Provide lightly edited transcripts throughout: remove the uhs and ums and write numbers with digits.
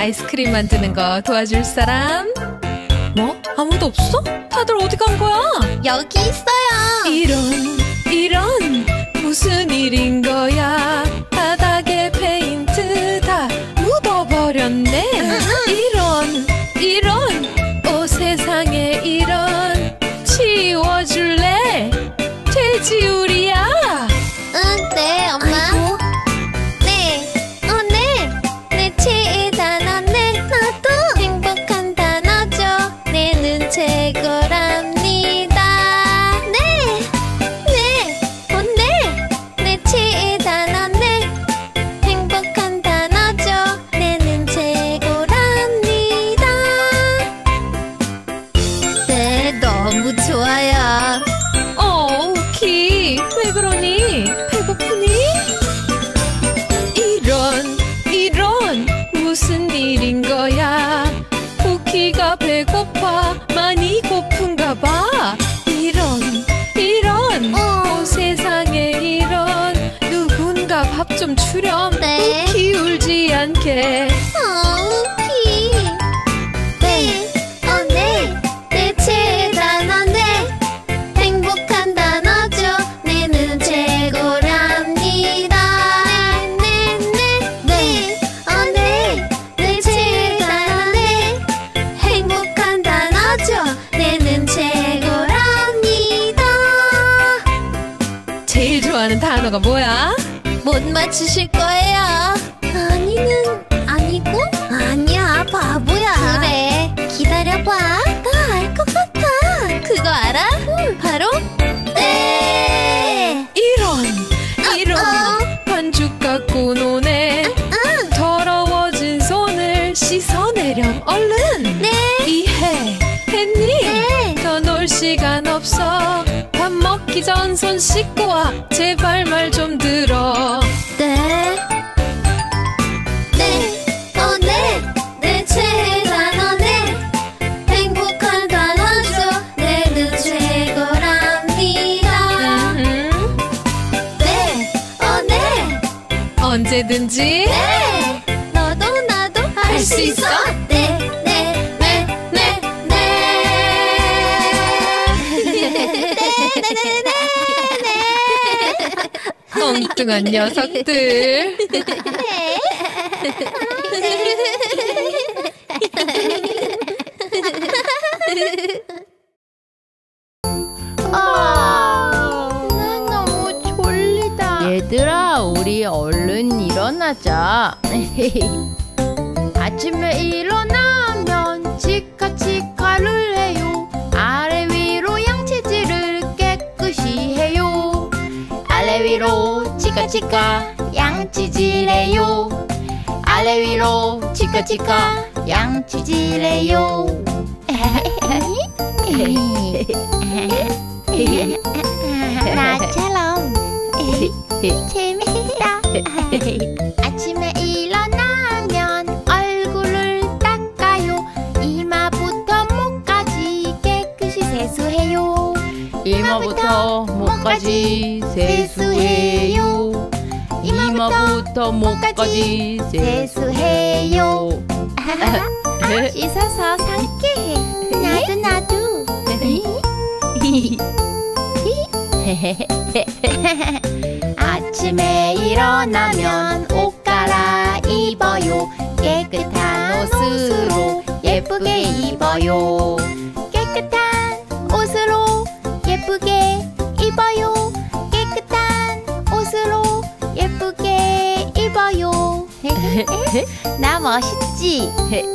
아이스크림 만드는 거 도와줄 사람? 뭐? 아무도 없어? 다들 어디 간 거야? 여기 있어요. 이런 무슨 일인 거야? 바닥에 페인트 다 묻어버렸네. 이런 세상에 이런. 치워줄래? 돼지우리야. 응, 네, 엄마. 아이고. 네, 최애 단어네. 나도 행복한 단어죠. 내는 최고랍니다. 내 최애 단어네. 행복한 단어죠. 내는 최고랍니다. 네, 너무 좋아요. 우키, 왜 그러니? 배고프니? 이런 무슨 일인 거야? 우키가 배고파 많이 고픈가 봐. 이런 세상에 이런. 누군가 밥 좀 주렴. 네. 우키 울지 않게. 우키. 내 최애 단어네. 행복한 단어죠. 내는 최고랍니다. 내 최애 단어네. 행복한 단어죠. 내는 최고랍니다. 제일 좋아하는 단어가 뭐야? 못 맞추실 거예요. 아니고? 아니야, 바보야. 그래, 기다려봐. 나 알 것 같아. 그거 알아? 바로 네. 이런 반죽 갖고 노네. 더러워진 손을 씻어내렴 얼른. 네. 이해했니? 네. 더 놀 시간 없어. 밥 먹기 전 손 씻고 와. 제발 말 좀 들어. 내 최애 단어네. 행복한 단어죠. 내는 최고랍니다. 언제든지 너도 할 수 있어. 엉뚱한 녀석들. 난 너무 졸리다. 얘들아, 우리 얼른 일어나자. 아침에 일어나면 치카치카를 해요. 아래 위로 양치질을 깨끗이 해요. 아래 위로 치카치카 양치질해요. 아래 위로 치카치카 양치질해요. 나처럼 재밌다. 아침에 일어나면 얼굴을 닦아요. 이마부터 목까지 깨끗이 세수해요. 이마부터 목까지 세수해요. 이마부터 목까지 세수해요. 씻어서 상쾌해. 나도. 아침에 일어나면 옷 갈아입어요. 깨끗한 옷으로 예쁘게 입어요. 깨끗한 옷으로 예쁘게 입어요. 깨끗한 옷으로 예쁘게 입어요. 나 멋있지?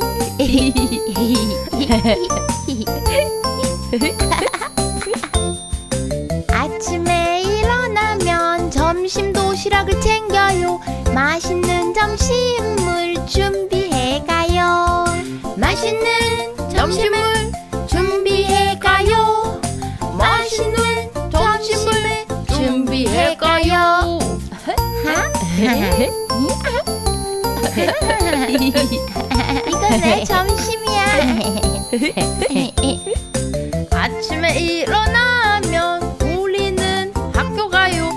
아침에 일어나면 점심 도시락을 챙겨요. 맛있는 점심을 준비해가요. 맛있는 점심을 준비해가요. 맛있는 점심을 준비해가요. 이거 내 점심이야. 아침에 일어나면 우리는 학교 가요.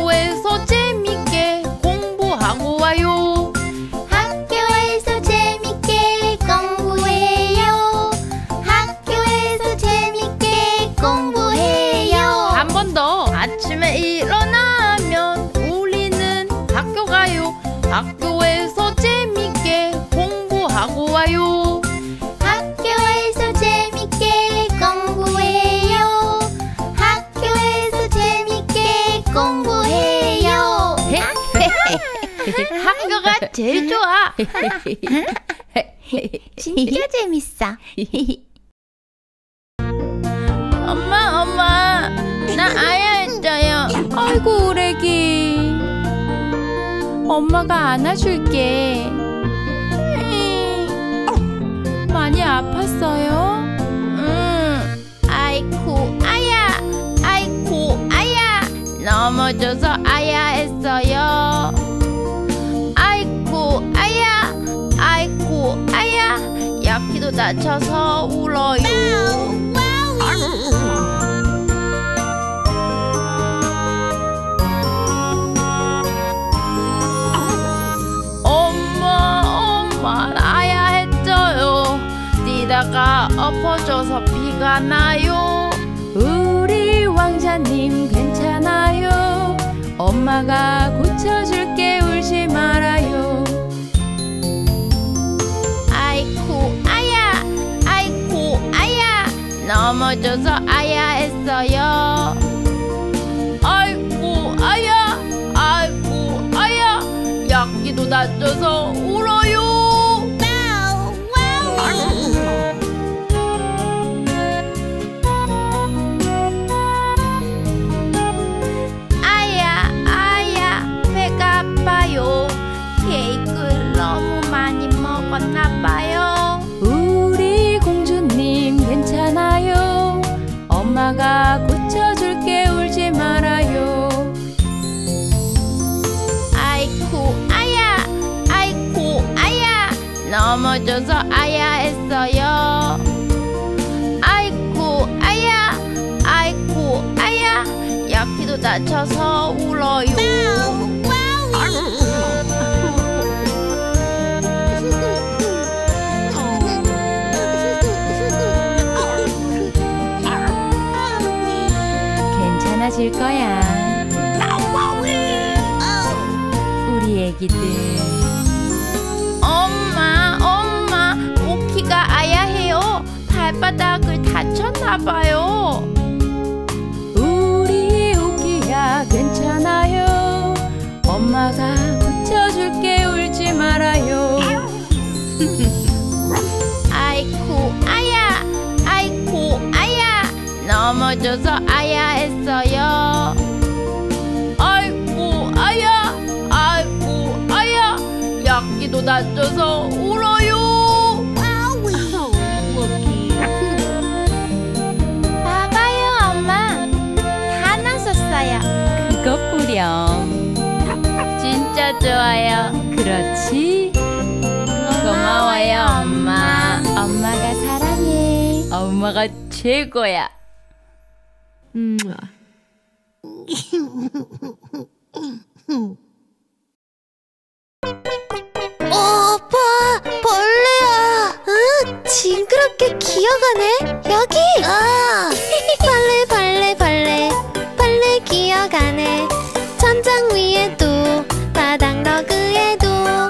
학교에서 재밌게 공부하고 와요. 학교에서 재밌게 학교에서 재밌게 공부하고 와요. 학교에서 재밌게 공부해요. 학교에서 재밌게 공부해요. 학교가 제일 좋아. 진짜 재밌어. 엄마, 나 아야 했어요. 아이고 우리 애기, 엄마가 안아줄게. 많이 아팠어요? 아이쿠 아야 넘어져서 아야 했어요. 아이쿠 아야 야키도 다쳐서 울어요. 엄마 아야 했어요. 뛰다가 엎어져서 피가 나요. 우리 왕자님 괜찮아요. 엄마가 고쳐줄게. 울지 말아요. 아이쿠 아야 넘어져서 아야 했어요. 아이쿠 아야 야끼도 다쳐서 울어요. 아야 배가 아파요. 케이크를 너무 많이 먹었나봐요. 우리 공주님 괜찮아요. 엄마가 고쳐줄게. 울지 말아요. 아이쿠 아야 넘어져서 아야 했어요. 아이쿠 아야 야키도 다쳐서 울어요. 괜찮아질 거야. 우리 애기들. 엄마 오키가 아야 해요. 발바닥을 다쳤나봐요. 우리 우기야 괜찮아요. 엄마가 고쳐줄게. 울지 말아요. 아이쿠 아야 넘어져서 아야 했어요. 아이쿠 아야 야끼도 다쳐서 울어요. 봐봐요 엄마, 다 났었어요. 그것뿐렴. 진짜 좋아요. 그렇지. 고마워요 엄마. 엄마가 사랑해. 엄마가 최고야. 오빠, 벌레야. 징그럽게 기어가네. 여기. 벌레 기어가네. 천장 위에도 바닥 러그에도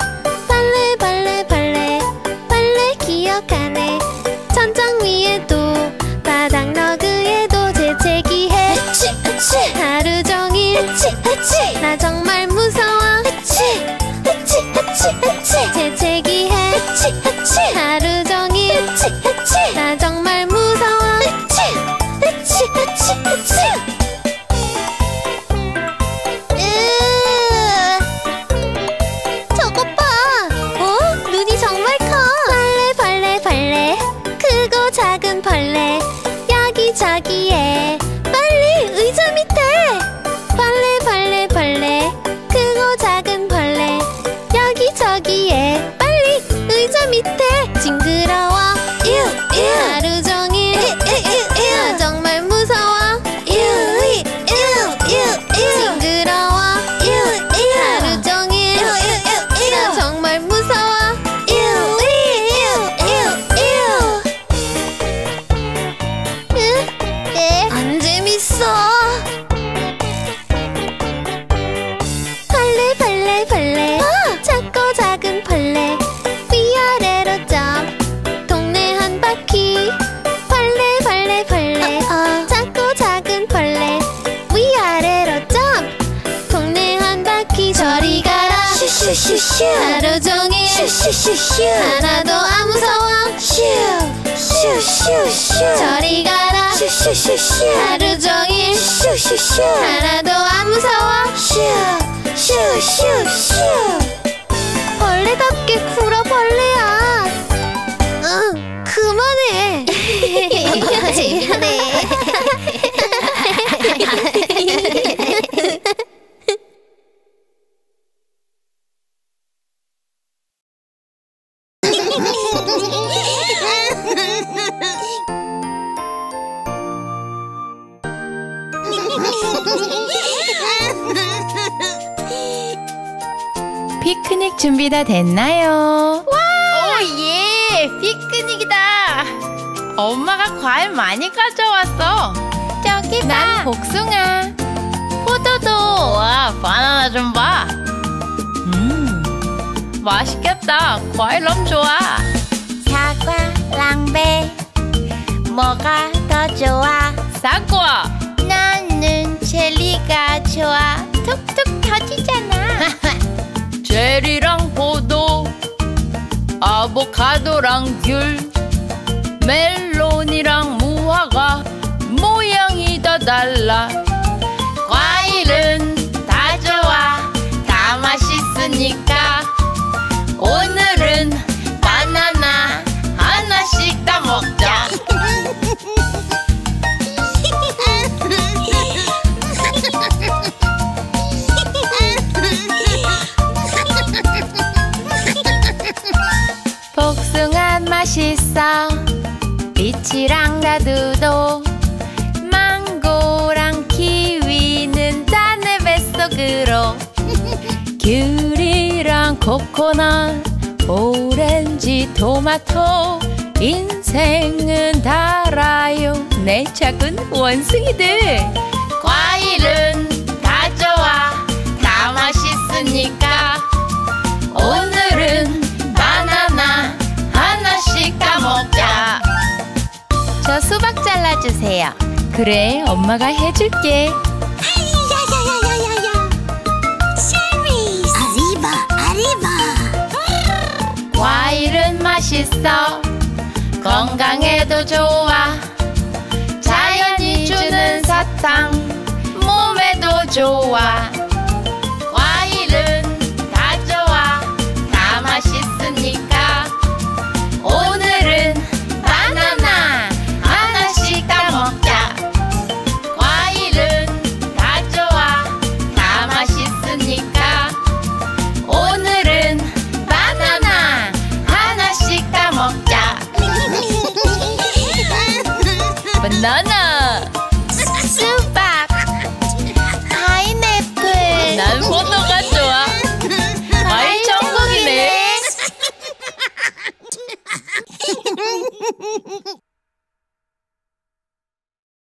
벌레 기어가네. 천장 위에도 바닥 러그에도 재채기해. 하루 종일. 나 정말 무서워. 재채기해. 하루 종일. 나 정말 무서워. 저것 봐. 눈이 정말 커. 벌레 크고 작은 벌레 여기저기에. 빨리 의자 밑에. 벌레 크고 작은 벌레 여기저기에. 빨리 의자 밑에. 징그러워. 슈슈슈슈 하루 종일 슈슈슈슈 하나도 안 무서워 슈슈슈슈 저리 가라 슈슈슈슈 하루 종일 슈슈슈슈 하나도 안 무서워 슈슈슈슈 벌레답게 굴어 벌레야. 응, 그만해. 재밌네. 피크닉 준비 다 됐나요? 와! 예! 피크닉이다! 엄마가 과일 많이 가져왔어. 저기 봐! 난 복숭아. 포도도! 와, 바나나 좀 봐! 맛있겠다. 과일 너무 좋아. 사과, 랑베 뭐가 더 좋아? 사과! 나는 젤리가 좋아. 툭툭 터지잖아. 체리랑 포도, 아보카도랑 귤, 멜론이랑 무화과, 모양이 다 달라. 과일은 다 좋아, 다 맛있으니까. 오늘은 바나나 하나씩 다 먹자. 복숭아 맛있어. 리치랑 나두도, 망고랑 키위는 다 내 뱃속으로. 귤이랑 코코넛, 오렌지, 토마토, 인생은 달아요 내 작은 원숭이들. 과일은 다 좋아, 다 맛있으니까. 오늘은 바나나 하나씩 다 먹자. 저 수박 잘라주세요. 그래, 엄마가 해줄게. 야야야야야야. 세리스. 아리바. 과일은 맛있어, 건강에도 좋아. 자연이 주는 사탕, 몸에도 좋아.